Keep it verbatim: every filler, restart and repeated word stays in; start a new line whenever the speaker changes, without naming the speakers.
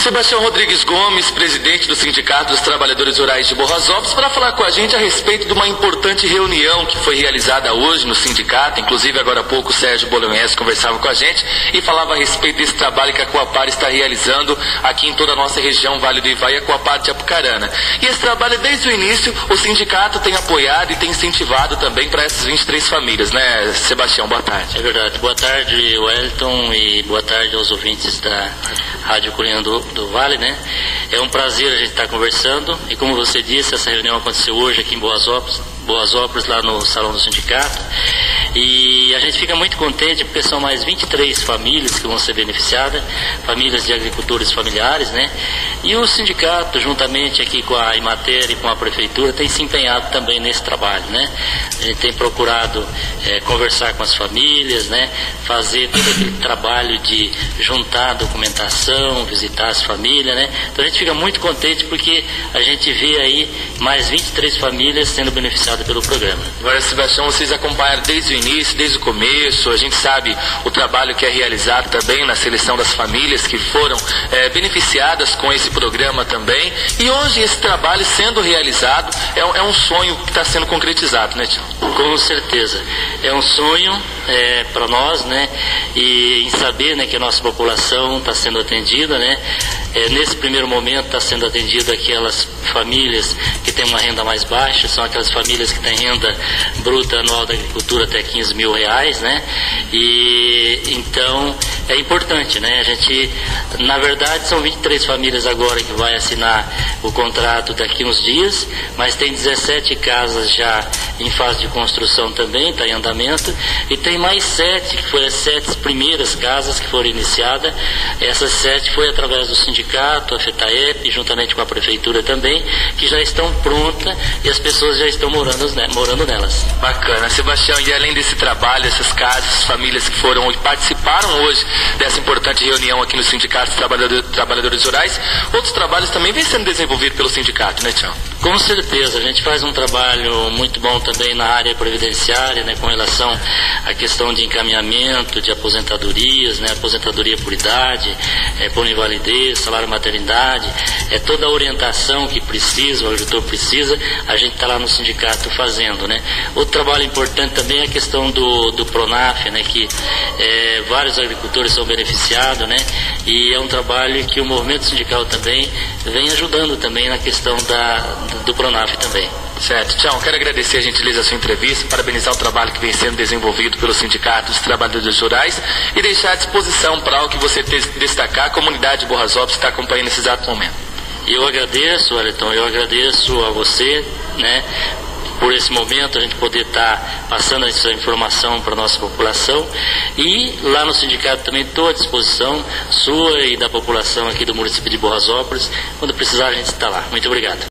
Sebastião Rodrigues Gomes, presidente do Sindicato dos Trabalhadores Rurais de Borrasópolis, para falar com a gente a respeito de uma importante reunião que foi realizada hoje no sindicato. Inclusive, agora há pouco, o Sérgio Bolognese conversava com a gente e falava a respeito desse trabalho que a Coapar está realizando aqui em toda a nossa região, Vale do Ivaí, a Coapar de Apucarana. E esse trabalho, desde o início, o sindicato tem apoiado e tem incentivado também para essas vinte e três famílias, né, Sebastião? Boa tarde.
É verdade. Boa tarde, Wellington, e boa tarde aos ouvintes da Rádio Colina do, do Vale, né? É um prazer a gente estar conversando e, como você disse, essa reunião aconteceu hoje aqui em Borrasópolis, Borrasópolis, lá no Salão do Sindicato, e a gente fica muito contente porque são mais vinte e três famílias que vão ser beneficiadas, famílias de agricultores familiares, né? E o sindicato, juntamente aqui com a Imater e com a Prefeitura, tem se empenhado também nesse trabalho, né? A gente tem procurado é, conversar com as famílias, né? Fazer todo aquele trabalho de juntar a documentação, visitar as famílias, né? Então a gente fica muito contente porque a gente vê aí mais vinte e três famílias sendo beneficiadas pelo programa.
Agora, Sebastião, vocês acompanharam desde o início, desde o começo, a gente sabe o trabalho que é realizado também na seleção das famílias que foram é, beneficiadas com esse programa também, e hoje esse trabalho sendo realizado é, é um sonho que está sendo concretizado, né, Tião?
Com certeza, é um sonho é, para nós, né, e em saber, né, que a nossa população está sendo atendida, né, é, nesse primeiro momento está sendo atendida aquelas famílias que têm uma renda mais baixa, são aquelas famílias que têm renda bruta anual da agricultura até quinze mil reais, né, e então é importante, né, a gente, na verdade são vinte e três famílias agora que vai assinar o contrato daqui uns dias, mas tem dezessete casas já em fase de construção também, está em andamento, e tem mais sete, que foram as sete primeiras casas que foram iniciadas. Essas sete foi através do sindicato, a FETAEP, juntamente com a prefeitura também, que já estão prontas e as pessoas já estão morando, né, morando nelas.
Bacana, Sebastião, e além desse trabalho, essas casas, famílias que foram e participaram hoje dessa importante reunião aqui no Sindicato dos Trabalhadores, Trabalhadores Rurais, outros trabalhos também vêm sendo desenvolvidos pelo sindicato, né, Tião?
Com certeza, a gente faz um trabalho muito bom também na área previdenciária, né, com relação à questão de encaminhamento, de aposentadorias, né, aposentadoria por idade, é, por invalidez, salário maternidade, é toda a orientação que precisa, o agricultor precisa, a gente está lá no sindicato fazendo, né. Outro trabalho importante também é a questão do, do PRONAF, né, que é, vários agricultores são beneficiados, né, e é um trabalho que o movimento sindical também vem ajudando também na questão da, do PRONAF também.
Certo. Tião, quero agradecer a gentileza da sua entrevista, parabenizar o trabalho que vem sendo desenvolvido pelo Sindicato dos Trabalhadores Rurais e deixar à disposição para o que você te destacar, a comunidade de Borrasópolis está acompanhando nesse exato momento.
Eu agradeço, Wellington, eu agradeço a você, né, por esse momento a gente poder estar tá passando essa informação para a nossa população, e lá no sindicato também estou à disposição sua e da população aqui do município de Borrasópolis, quando precisar a gente está lá. Muito obrigado.